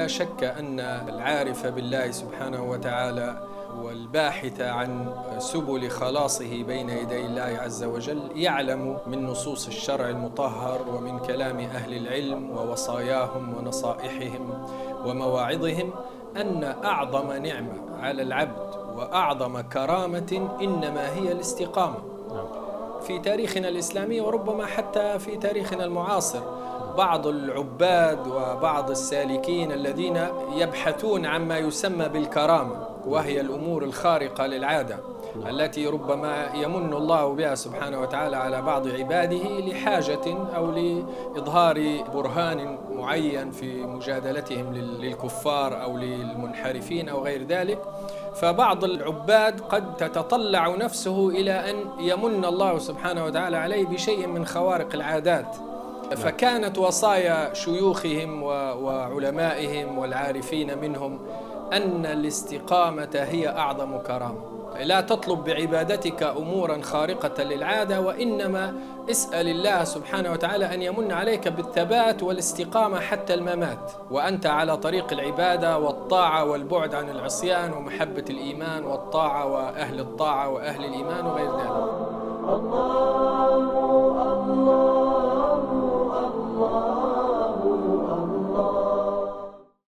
لا شك أن العارف بالله سبحانه وتعالى والباحث عن سبل خلاصه بين يدي الله عز وجل يعلم من نصوص الشرع المطهر ومن كلام أهل العلم ووصاياهم ونصائحهم ومواعظهم أن أعظم نعمة على العبد وأعظم كرامة إنما هي الاستقامة في تاريخنا الإسلامي وربما حتى في تاريخنا المعاصر. بعض العباد وبعض السالكين الذين يبحثون عما يسمى بالكرامة، وهي الأمور الخارقة للعادة التي ربما يمن الله بها سبحانه وتعالى على بعض عباده لحاجة أو لإظهار برهان معين في مجادلتهم للكفار أو للمنحرفين أو غير ذلك. فبعض العباد قد تتطلع نفسه إلى أن يمن الله سبحانه وتعالى عليه بشيء من خوارق العادات، فكانت وصايا شيوخهم وعلمائهم والعارفين منهم أن الاستقامة هي أعظم كرامة. لا تطلب بعبادتك أمورا خارقة للعادة، وإنما اسأل الله سبحانه وتعالى أن يمن عليك بالثبات والاستقامة حتى الممات وأنت على طريق العبادة والطاعة والبعد عن العصيان ومحبة الإيمان والطاعة وأهل الطاعة وأهل الإيمان وغير ذلك. الله الله